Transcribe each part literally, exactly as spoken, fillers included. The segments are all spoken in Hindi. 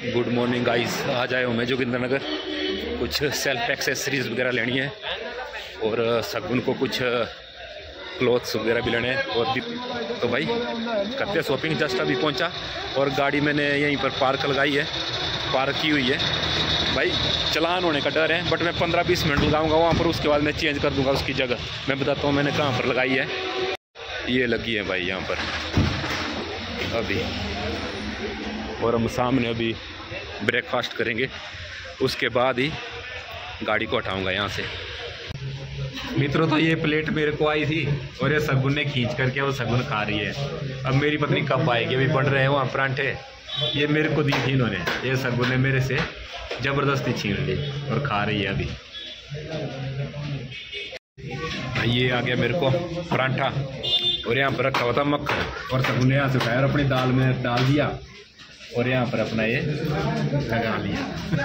Good morning guys. आज आया हूँ मैं जोगिंद्र नगर, कुछ सेल्फ एक्सेसरीज वगैरह लेनी है और सगुन को कुछ क्लॉथ्स वगैरह भी लेने हैं। और भी तो भाई करते हैं शॉपिंग। जस्ट अभी पहुँचा और गाड़ी मैंने यहीं पर पार्क लगाई है, पार्क की हुई है। भाई चलान होने का डर है, बट मैं पंद्रह बीस मिनट लगाऊंगा वहाँ पर, उसके बाद मैं चेंज कर दूंगा उसकी जगह। मैं बताता हूँ मैंने कहाँ पर लगाई है। ये लगी है भाई यहाँ पर अभी, और हम सामने अभी ब्रेकफास्ट करेंगे, उसके बाद ही गाड़ी को हटाऊंगा यहाँ से। मित्रों तो ये प्लेट मेरे को आई थी और ये सगुन ने खींच करके वो सगुन खा रही है। अब मेरी पत्नी कब आएगी, अभी बन रहे हैं वहाँ परांठे, ये मेरे को दी थी इन्होंने। ये सगुन ने मेरे से ज़बरदस्ती छीन ली और खा रही है अभी। ये आ गया मेरे को परांठा और यहाँ पर रखा हुआ था मक्खन, और सगुन ने यहाँ से उठाया और अपनी दाल में डाल दिया और यहाँ पर अपना ये लगा लिया।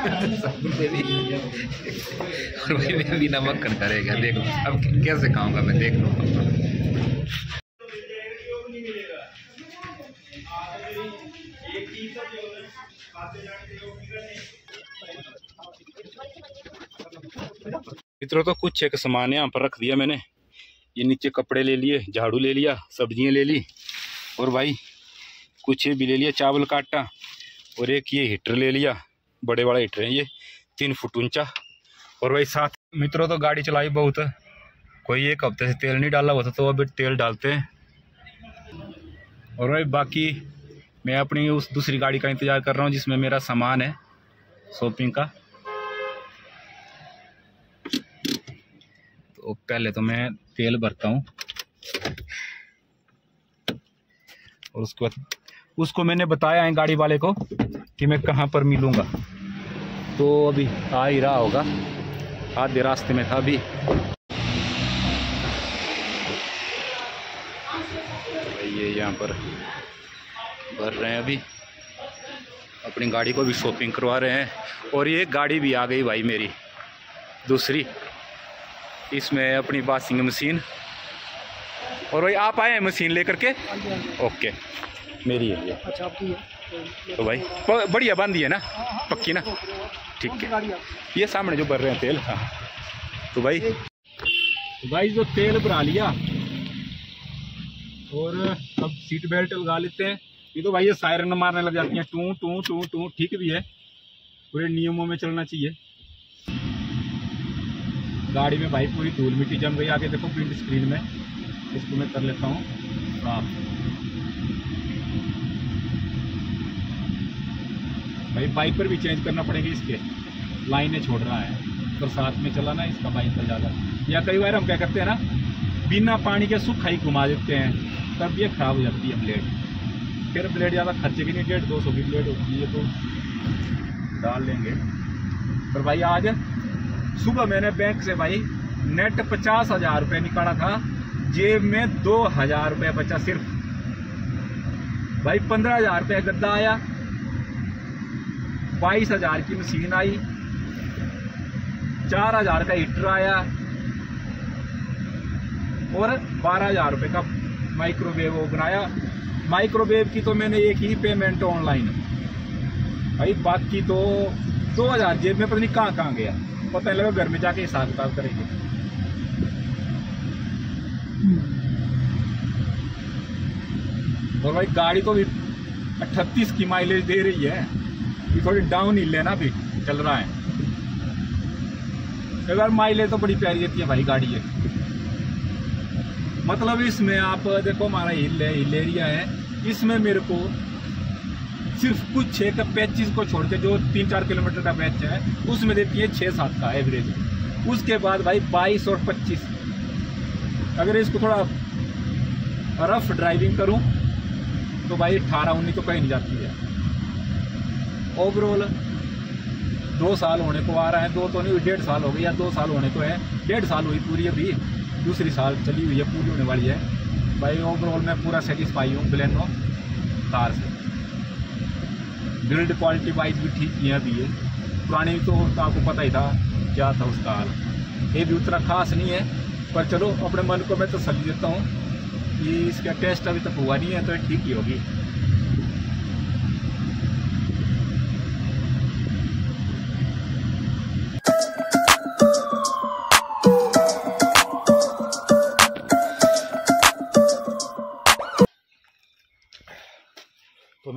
और मैं भी नमक कर करेगा, देख लो अब कैसे खाऊंगा मैं, देख लो। मित्रों तो कुछ एक सामान यहाँ पर रख दिया मैंने। ये नीचे कपड़े ले लिए, झाड़ू ले लिया, सब्जियां ले ली, और भाई कुछ ये भी ले लिया, चावल का आटा, और एक ये हीटर ले लिया, बड़े बड़ा हीटर है ये, तीन फुट ऊंचा। और भाई साथ मित्रों तो गाड़ी चलाई बहुत, कोई एक हफ्ते से तेल नहीं डाला होता तो अभी तेल डालते हैं। और भाई बाकी मैं अपनी उस दूसरी गाड़ी का इंतज़ार कर रहा हूँ जिसमें मेरा सामान है शॉपिंग का। तो पहले तो मैं तेल भरता हूँ और उसके बाद उसको मैंने बताया है गाड़ी वाले को कि मैं कहाँ पर मिलूँगा, तो अभी आ ही रहा होगा, आधे रास्ते में था अभी। ये यहाँ पर भर रहे हैं अभी, अपनी गाड़ी को भी शॉपिंग करवा रहे हैं। और ये गाड़ी भी आ गई भाई मेरी दूसरी, इसमें अपनी वॉशिंग मशीन। और भाई आप आए हैं मशीन लेकर के? ओके मेरी है ये। अच्छा आपकी है तो भाई बढ़िया बांधी है ना, पक्की ना, ठीक है। ये सामने जो भर रहे हैं तेल। हाँ तो भाई तो भाई जो तेल भरा लिया और अब सीट बेल्ट लगा लेते हैं। ये तो भाई ये सायरन मारने लग जाती हैं, टू टू टू टू। ठीक भी है, पूरे नियमों में चलना चाहिए। गाड़ी में भाई पूरी धूल मिट्टी जम गई, आगे देखो प्रिंट स्क्रीन में, इसको मैं कर लेता हूँ साफ। भाई वाइपर भी चेंज करना पड़ेगा, इसके लाइनें छोड़ रहा है, तो साथ में चलाना इसका वाइपर ज़्यादा। या कई बार हम क्या करते हैं ना, बिना पानी के सूखा ही घुमा देते हैं, तब ये खराब हो जाती है ब्लेड। फिर ब्लेड ज़्यादा खर्चे की नहीं, डेढ़ दो सौ की ब्लेड होती है तो डाल लेंगे। पर भाई आज सुबह मैंने बैंक से भाई नेट पचास हजार रुपये निकाला था, जेब में दो हजार रुपये बचा सिर्फ। भाई पंद्रह हजार रुपये गद्दा आया, बाईस हजार की मशीन आई, चार हजार का हीटर आया, और बारह हजार रुपये का माइक्रोवेव वो बनाया। माइक्रोवेव की तो मैंने एक ही पेमेंट ऑनलाइन भाई, बाकी तो दो हजार जेब में पता नहीं कहाँ कहाँ गया, पता नहीं लगा। घर में जाके हिसाब किताब करेंगे। और भाई गाड़ी तो भी अट्ठतीस की माइलेज दे रही है, ये थोड़ी डाउन हिल है ना, अभी चल रहा है। अगर माइलेज तो बड़ी प्यारी देती है भाई गाड़ी है। मतलब इसमें आप देखो हमारा हिल है, हिल एरिया है, इसमें मेरे को सिर्फ कुछ छः का पैंतीस को छोड़ के जो तीन चार किलोमीटर का पैच है उसमें देती है छः सात का एवरेज। उसके बाद भाई बाईस और पच्चीस। अगर इसको थोड़ा रफ ड्राइविंग करूं तो भाई अठारह उन्नीस तो कहीं नहीं जाती है। ओवरऑल दो साल होने को आ रहा है, दो तो नहीं, डेढ़ साल हो गई या दो साल होने को है, डेढ़ साल हुई पूरी, अभी दूसरी साल चली हुई है, पूरी होने वाली है। भाई ओवरऑल मैं पूरा सेटिस्फाई हूँ बलेनो कार से। बिल्ड क्वालिटी वाइज भी ठीक ही है अभी ये, पुरानी तो आपको पता ही था क्या था उसका हाल। ये भी उतना खास नहीं है, पर चलो अपने मन को मैं तसल्ली देता हूँ कि इसका टेस्ट अभी तक हुआ नहीं है तो ठीक ही होगी।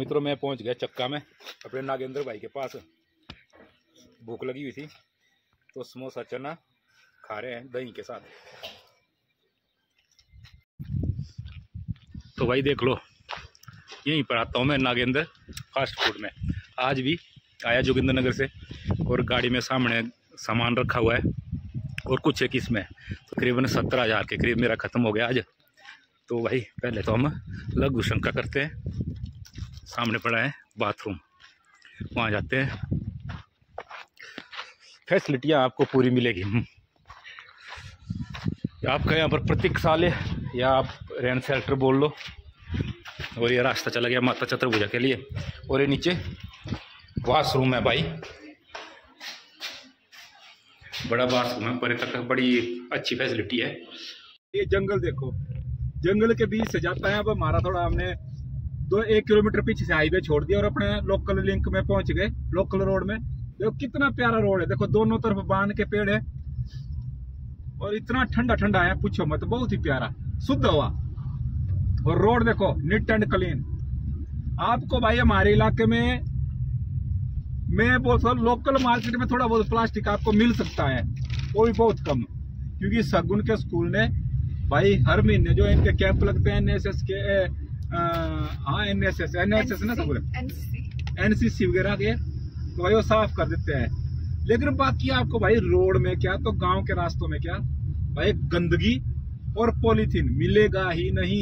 मित्रों मैं पहुंच गया चक्का में अपने नागेंद्र भाई के पास। भूख लगी हुई थी तो समोसा चना खा रहे हैं दही के साथ। तो भाई देख लो, यहीं पर आता हूँ मैं नागेंद्र फास्ट फूड में। आज भी आया जोगिंद्र नगर से और गाड़ी में सामने सामान रखा हुआ है और कुछ एक इसमें तकरीबन तो सत्तर हज़ार के करीब मेरा ख़त्म हो गया आज। तो भाई पहले तो हम लघु शंका करते हैं। सामने पड़ा है बाथरूम, वहाँ जाते हैं। फैसिलिटियाँ आपको पूरी मिलेगी। आपका यहाँ पर प्रतीक्षालय या आप रेंट शेल्टर बोल लो। और ये रास्ता चला गया माता चतुर्भुजा के लिए। और ये नीचे वॉशरूम है भाई, बड़ा वॉशरूम है, पर्यटक बड़ी अच्छी फैसिलिटी है। ये जंगल देखो, जंगल के बीच से जाता है। अब हमारा थोड़ा हमने दो एक किलोमीटर पीछे से हाईवे छोड़ दिया और अपने लोकल लिंक में पहुंच गए, लोकल रोड में। देखो कितना प्यारा रोड है, देखो दोनों तरफ बांध के पेड़ है और इतना ठंडा ठंडा है, पूछो मत, बहुत ही प्यारा शुद्ध हवा। और रोड देखो नीट एंड क्लीन। आपको भाई हमारे इलाके में मैं बोलता हूँ लोकल मार्केट में थोड़ा बहुत प्लास्टिक आपको मिल सकता है, वो भी बहुत कम, क्योंकि सगुन के स्कूल ने भाई हर महीने जो इनके कैंप लगते हैं एनएसएस के, हाँ एनएसएस एनएसएस ना सब एनसीसी वगैरह के, तो भाई वो साफ कर देते हैं। लेकिन बाकी आपको भाई रोड में क्या तो गांव के रास्तों में क्या भाई गंदगी और पॉलीथीन मिलेगा ही नहीं।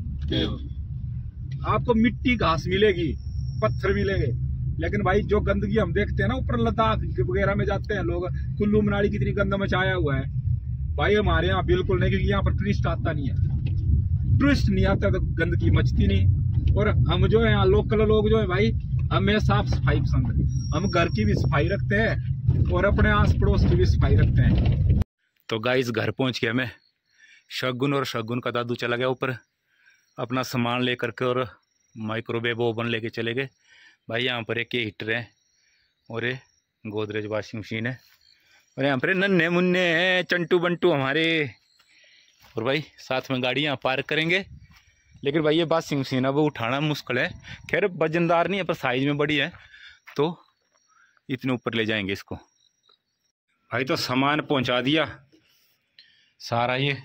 आपको मिट्टी घास मिलेगी, पत्थर मिलेंगे, लेकिन भाई जो गंदगी हम देखते हैं ना ऊपर लद्दाख वगैरह में जाते हैं लोग, कुल्लू मनाली कितनी गंदा मचाया हुआ है भाई, हमारे यहाँ बिल्कुल नहीं, क्योंकि यहाँ पर टूरिस्ट आता नहीं है। टूरिस्ट नहीं आता तो गंदगी मचती नहीं। और हम जो है यहाँ लोकल लोग जो है भाई, हमें साफ सफाई पसंद है। हम घर की भी सफाई रखते हैं और अपने आस पड़ोस की भी सफाई रखते हैं। तो गाइस घर पहुंच गया मैं। शगुन और शगुन का दादू चला गया ऊपर अपना सामान लेकर के और माइक्रोवेव ओवन लेके चले गए। भाई यहाँ पर एक ये हीटर है और ये गोदरेज वॉशिंग मशीन है और यहाँ पर नन्हे मुन्ने हैं चंटू बंटू हमारे। और भाई साथ में गाड़ी यहाँ पार्क करेंगे। लेकिन भाई ये वॉशिंग मशीन है वो उठाना मुश्किल है, खैर वजनदार नहीं है पर साइज में बड़ी है, तो इतने ऊपर ले जाएंगे इसको। भाई तो सामान पहुँचा दिया सारा ये,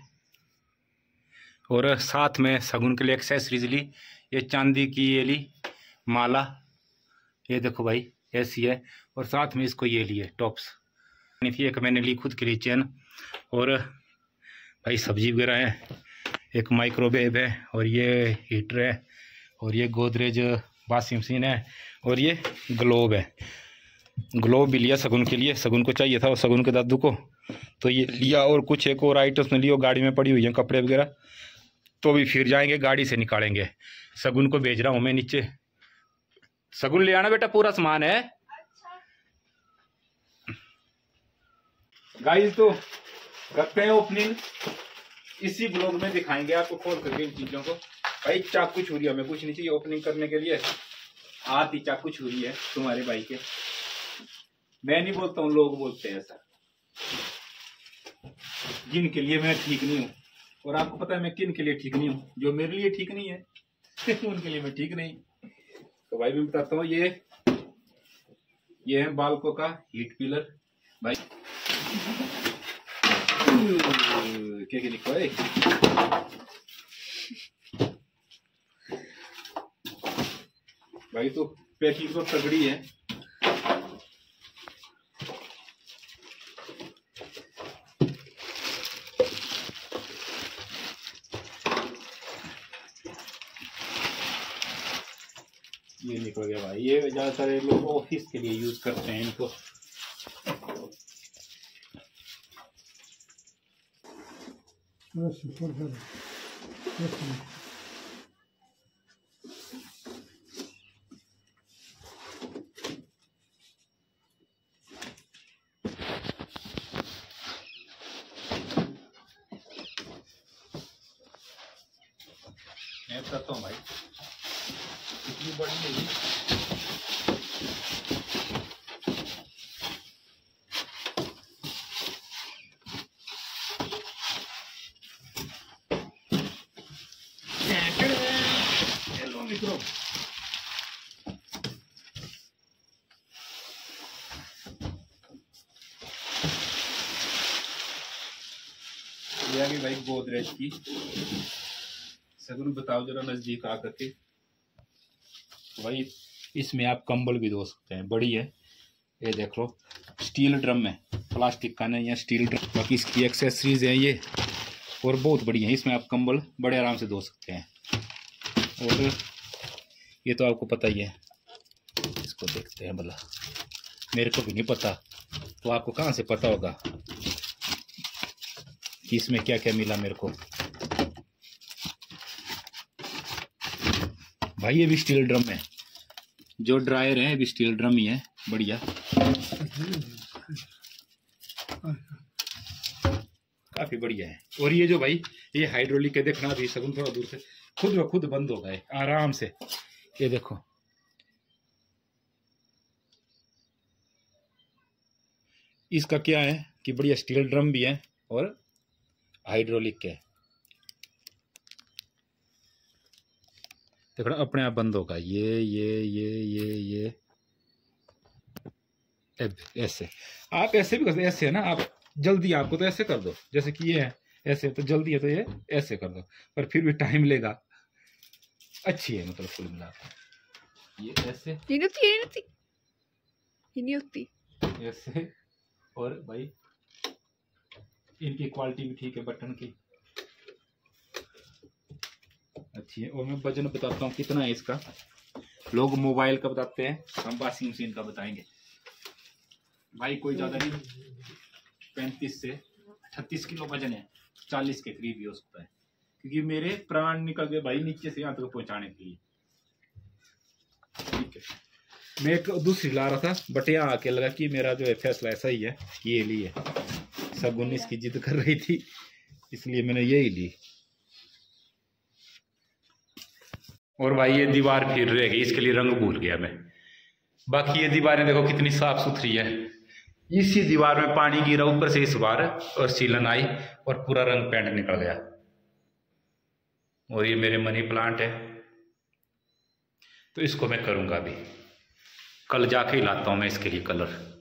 और साथ में शगुन के लिए एक्सेसरीज ली। ये चांदी की ये ली माला, ये देखो भाई ऐसी है, और साथ में इसको ये लिए टॉप्स थी। एक मैंने ली खुद के लिए चैन, और भाई सब्जी वगैरह है, एक माइक्रोवेव है, और ये हीटर है, और ये गोदरेज वॉशिंग मशीन है, और ये ग्लोब है। ग्लोब भी लिया शगुन के लिए, शगुन को चाहिए था और शगुन के दादू को, तो ये लिया। और कुछ एक और आइटम्स ने लिया, गाड़ी में पड़ी हुई है कपड़े वगैरह, तो भी फिर जाएंगे गाड़ी से निकालेंगे। शगुन को भेज रहा हूँ मैं नीचे। शगुन ले आना बेटा, पूरा सामान है। गाइस तो करते हैं ओपनिंग, इसी ब्लॉग में दिखाएंगे आपको खोल करके इन चीजों को। भाई चाकू छुरी हमें कुछ नहीं चाहिए ओपनिंग करने के लिए, हाथ ही चाकू छुरी है तुम्हारे भाई के। मैं नहीं बोलता हूँ, लोग बोलते हैं ऐसा, जिनके लिए मैं ठीक नहीं हूँ। और आपको पता है मैं किन के लिए ठीक नहीं हूँ, जो मेरे लिए ठीक नहीं है उनके लिए मैं ठीक नहीं। तो भाई मैं बताता हूँ, ये ये है बालकों का हीट पिलर भाई। क्या क्या लिखा है भाई, तो पैकिंग तो तगड़ी है। ये निकल गया भाई, ये ज्यादातर लोग ऑफिस के लिए यूज करते हैं इनको। मैं बताता हूँ भाई, इतनी बड़ी नहीं, हेलो मित्रों, ये आ गई भाई गोदरेज की। सगुन बताओ जरा नजदीक आकर के। भाई इसमें आप कंबल भी धो सकते हैं, बड़ी है ये देख लो। स्टील ड्रम है, प्लास्टिक का नहीं है, स्टील ड्रम। बाकी इसकी एक्सेसरीज है ये और बहुत बड़ी है। इसमें आप कंबल बड़े आराम से धो सकते हैं। और ये तो आपको पता ही है। इसको देखते हैं भला, मेरे को भी नहीं पता तो आपको कहाँ से पता होगा कि इसमें क्या क्या मिला मेरे को। भाई ये भी स्टील ड्रम है, जो ड्रायर है भी स्टील ड्रम ही है, बढ़िया। काफी बढ़िया है। और ये जो भाई ये हाइड्रोलिक है, देखना भी सगुन थोड़ा दूर से, खुद ब खुद बंद होगा है आराम से। ये देखो इसका क्या है कि बढ़िया स्टील ड्रम भी है और हाइड्रोलिक के, देखो अपने आप बंद होगा। ये ये ये ये ये ऐसे आप ऐसे भी कर सकते, ऐसे है ना, आप जल्दी आपको तो ऐसे कर दो, जैसे कि ये है ऐसे, तो जल्दी है तो ये ऐसे कर दो, पर फिर भी टाइम लेगा। अच्छी है मतलब फुल मिला ये ऐसे ये नहीं होती, ये नहीं होती, ये नहीं होती ऐसे। और भाई इनकी क्वालिटी भी ठीक है, बटन की अच्छी है। और मैं वजन बताता हूँ कितना है इसका। लोग मोबाइल का बताते हैं, हम वॉशिंग मशीन का बताएंगे। भाई कोई ज्यादा नहीं, पैंतीस से अठतीस किलो वजन है, चालीस के करीब ही हो सकता है, क्योंकि मेरे प्राण निकल गए भाई नीचे से यहाँ तक पहुंचाने के लिए। ठीक है, मैं एक दूसरी ला रहा था, बट यहाँ आके लगा कि मेरा जो है फैसला ऐसा ही है कि ये ली है। सगुन इसकी जिद कर रही थी, इसलिए मैंने यही ली। और भाई ये दीवार फिर रह गई, इसके लिए रंग भूल गया मैं। बाकी ये दीवारें देखो कितनी साफ सुथरी है। इसी दीवार में पानी गिरा ऊपर से इस बार और सीलन आई और पूरा रंग पेंट निकल गया। और ये मेरे मनी प्लांट है, तो इसको मैं करूंगा अभी, कल जाके ही लाता हूं मैं इसके लिए कलर।